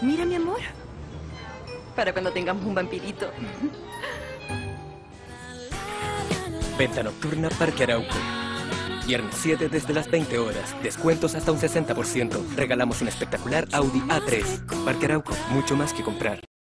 Mira, mi amor. Para cuando tengamos un vampirito. Venta nocturna Parque Arauco. Viernes 7 desde las 20 horas. Descuentos hasta un 60%. Regalamos un espectacular Audi A3. Parque Arauco, mucho más que comprar.